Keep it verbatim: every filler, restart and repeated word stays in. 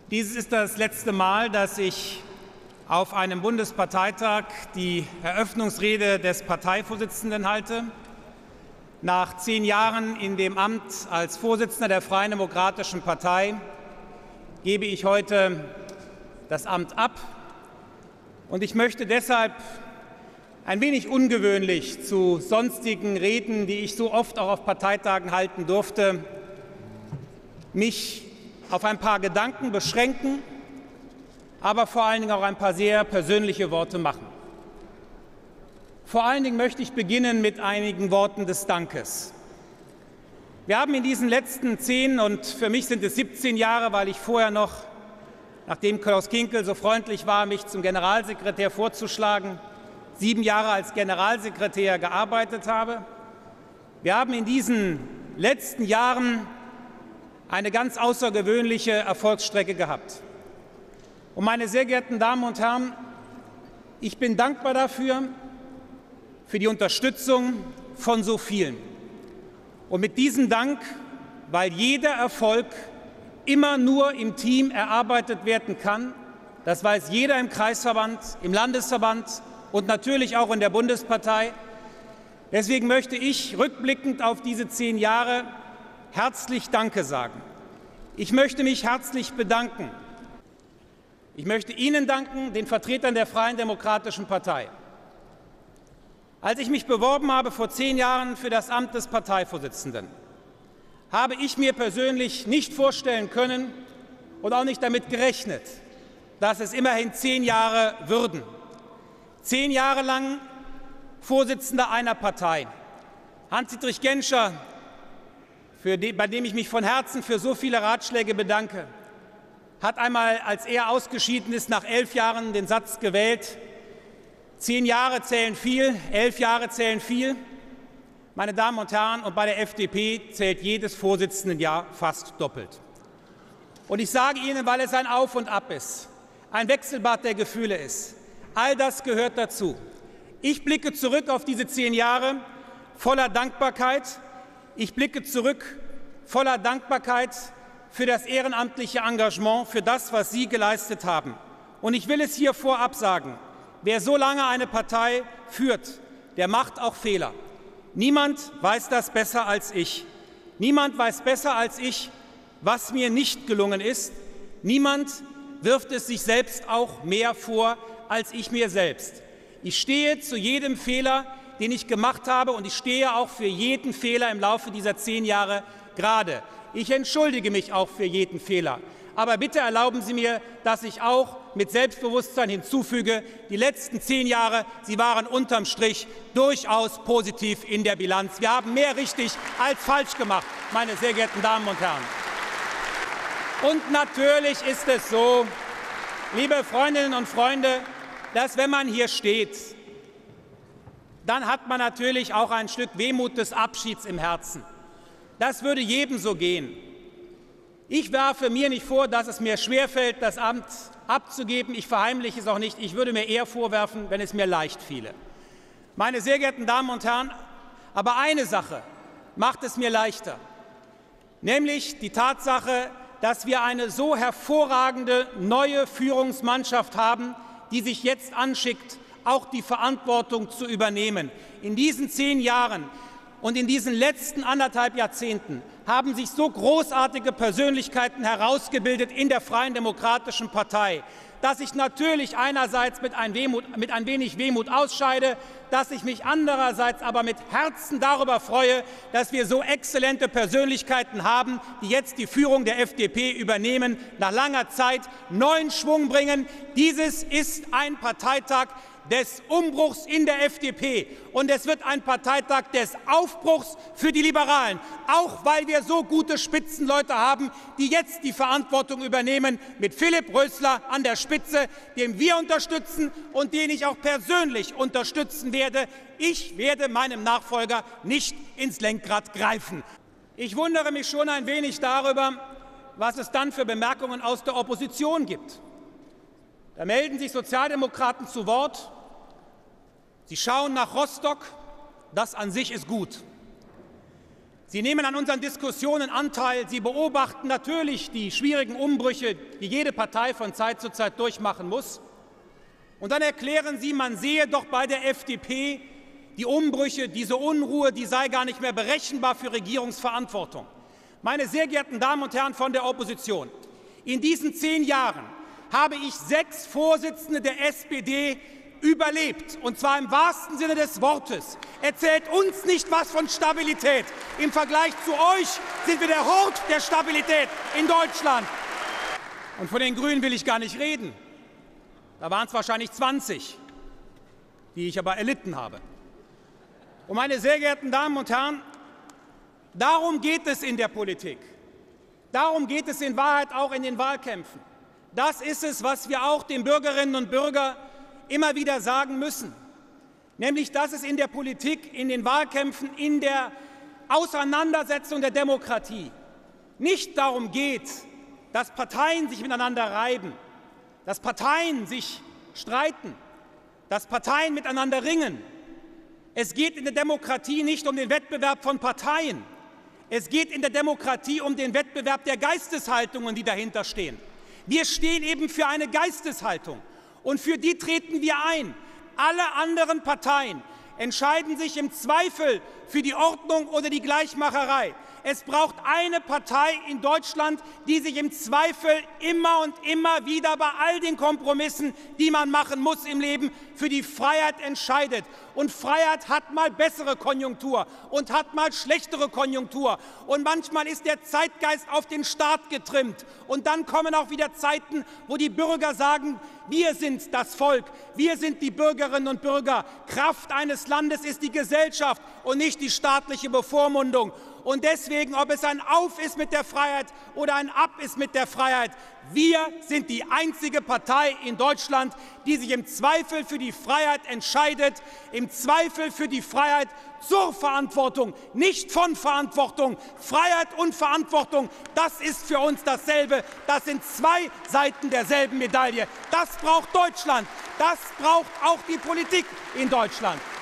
Dies ist das letzte Mal, dass ich auf einem Bundesparteitag die Eröffnungsrede des Parteivorsitzenden halte. Nach zehn Jahren in dem Amt als Vorsitzender der Freien Demokratischen Partei gebe ich heute das Amt ab. Und ich möchte deshalb ein wenig ungewöhnlich zu sonstigen Reden, die ich so oft auch auf Parteitagen halten durfte, mich auf ein paar Gedanken beschränken, aber vor allen Dingen auch ein paar sehr persönliche Worte machen. Vor allen Dingen möchte ich beginnen mit einigen Worten des Dankes. Wir haben in diesen letzten zehn, und für mich sind es siebzehn Jahre, weil ich vorher noch, nachdem Klaus Kinkel so freundlich war, mich zum Generalsekretär vorzuschlagen, sieben Jahre als Generalsekretär gearbeitet habe. Wir haben in diesen letzten Jahren eine ganz außergewöhnliche Erfolgsstrecke gehabt. Und meine sehr geehrten Damen und Herren, ich bin dankbar dafür, für die Unterstützung von so vielen. Und mit diesem Dank, weil jeder Erfolg immer nur im Team erarbeitet werden kann, das weiß jeder im Kreisverband, im Landesverband und natürlich auch in der Bundespartei. Deswegen möchte ich rückblickend auf diese zehn Jahre herzlich Danke sagen. Ich möchte mich herzlich bedanken. Ich möchte Ihnen danken, den Vertretern der Freien Demokratischen Partei. Als ich mich beworben habe vor zehn Jahren für das Amt des Parteivorsitzenden, habe ich mir persönlich nicht vorstellen können und auch nicht damit gerechnet, dass es immerhin zehn Jahre würden. Zehn Jahre lang Vorsitzender einer Partei. Hans-Dietrich Genscher, für die, bei dem ich mich von Herzen für so viele Ratschläge bedanke, hat einmal, als er ausgeschieden ist, nach elf Jahren den Satz gewählt: Zehn Jahre zählen viel, elf Jahre zählen viel. Meine Damen und Herren, und bei der F D P zählt jedes Vorsitzendenjahr fast doppelt. Und ich sage Ihnen, weil es ein Auf und Ab ist, ein Wechselbad der Gefühle ist, all das gehört dazu. Ich blicke zurück auf diese zehn Jahre voller Dankbarkeit. Ich blicke zurück voller Dankbarkeit für das ehrenamtliche Engagement, für das, was Sie geleistet haben. Und ich will es hier vorab sagen: Wer so lange eine Partei führt, der macht auch Fehler. Niemand weiß das besser als ich. Niemand weiß besser als ich, was mir nicht gelungen ist. Niemand wirft es sich selbst auch mehr vor als ich mir selbst. Ich stehe zu jedem Fehler, den ich gemacht habe, und ich stehe auch für jeden Fehler im Laufe dieser zehn Jahre gerade. Ich entschuldige mich auch für jeden Fehler. Aber bitte erlauben Sie mir, dass ich auch mit Selbstbewusstsein hinzufüge: Die letzten zehn Jahre, sie waren unterm Strich durchaus positiv in der Bilanz. Wir haben mehr richtig als falsch gemacht, meine sehr geehrten Damen und Herren. Und natürlich ist es so, liebe Freundinnen und Freunde, dass, wenn man hier steht, dann hat man natürlich auch ein Stück Wehmut des Abschieds im Herzen. Das würde jedem so gehen. Ich werfe mir nicht vor, dass es mir schwerfällt, das Amt abzugeben. Ich verheimliche es auch nicht. Ich würde mir eher vorwerfen, wenn es mir leicht fiele. Meine sehr geehrten Damen und Herren, aber eine Sache macht es mir leichter, nämlich die Tatsache, dass wir eine so hervorragende neue Führungsmannschaft haben, die sich jetzt anschickt, auch die Verantwortung zu übernehmen. In diesen zehn Jahren und in diesen letzten anderthalb Jahrzehnten haben sich so großartige Persönlichkeiten herausgebildet in der Freien Demokratischen Partei, dass ich natürlich einerseits mit ein, Wehmut, mit ein wenig Wehmut ausscheide, dass ich mich andererseits aber mit Herzen darüber freue, dass wir so exzellente Persönlichkeiten haben, die jetzt die Führung der F D P übernehmen, nach langer Zeit neuen Schwung bringen. Dieses ist ein Parteitag des Umbruchs in der F D P, und es wird ein Parteitag des Aufbruchs für die Liberalen, auch weil wir so gute Spitzenleute haben, die jetzt die Verantwortung übernehmen, mit Philipp Rösler an der Spitze, den wir unterstützen und den ich auch persönlich unterstützen werde. Ich werde meinem Nachfolger nicht ins Lenkrad greifen. Ich wundere mich schon ein wenig darüber, was es dann für Bemerkungen aus der Opposition gibt. Da melden sich Sozialdemokraten zu Wort. Sie schauen nach Rostock, das an sich ist gut. Sie nehmen an unseren Diskussionen Anteil. Sie beobachten natürlich die schwierigen Umbrüche, die jede Partei von Zeit zu Zeit durchmachen muss. Und dann erklären Sie, man sehe doch bei der F D P die Umbrüche, diese Unruhe, die sei gar nicht mehr berechenbar für Regierungsverantwortung. Meine sehr geehrten Damen und Herren von der Opposition, in diesen zehn Jahren habe ich sechs Vorsitzende der S P D überlebt, und zwar im wahrsten Sinne des Wortes. Erzählt uns nicht was von Stabilität. Im Vergleich zu euch sind wir der Hort der Stabilität in Deutschland. Und von den Grünen will ich gar nicht reden. Da waren es wahrscheinlich zwanzig, die ich aber erlitten habe. Und meine sehr geehrten Damen und Herren, darum geht es in der Politik. Darum geht es in Wahrheit auch in den Wahlkämpfen. Das ist es, was wir auch den Bürgerinnen und Bürgern immer wieder sagen müssen, nämlich dass es in der Politik, in den Wahlkämpfen, in der Auseinandersetzung der Demokratie nicht darum geht, dass Parteien sich miteinander reiben, dass Parteien sich streiten, dass Parteien miteinander ringen. Es geht in der Demokratie nicht um den Wettbewerb von Parteien. Es geht in der Demokratie um den Wettbewerb der Geisteshaltungen, die dahinter stehen. Wir stehen eben für eine Geisteshaltung. Und für die treten wir ein. Alle anderen Parteien entscheiden sich im Zweifel für die Ordnung oder die Gleichmacherei. Es braucht eine Partei in Deutschland, die sich im Zweifel immer und immer wieder bei all den Kompromissen, die man machen muss im Leben, für die Freiheit entscheidet. Und Freiheit hat mal bessere Konjunktur und hat mal schlechtere Konjunktur. Und manchmal ist der Zeitgeist auf den Staat getrimmt. Und dann kommen auch wieder Zeiten, wo die Bürger sagen, wir sind das Volk, wir sind die Bürgerinnen und Bürger. Kraft eines Landes ist die Gesellschaft und nicht die staatliche Bevormundung. Und deswegen, ob es ein Auf ist mit der Freiheit oder ein Ab ist mit der Freiheit, wir sind die einzige Partei in Deutschland, die sich im Zweifel für die Freiheit entscheidet, im Zweifel für die Freiheit zur Verantwortung, nicht von Verantwortung. Freiheit und Verantwortung, das ist für uns dasselbe. Das sind zwei Seiten derselben Medaille. Das braucht Deutschland. Das braucht auch die Politik in Deutschland.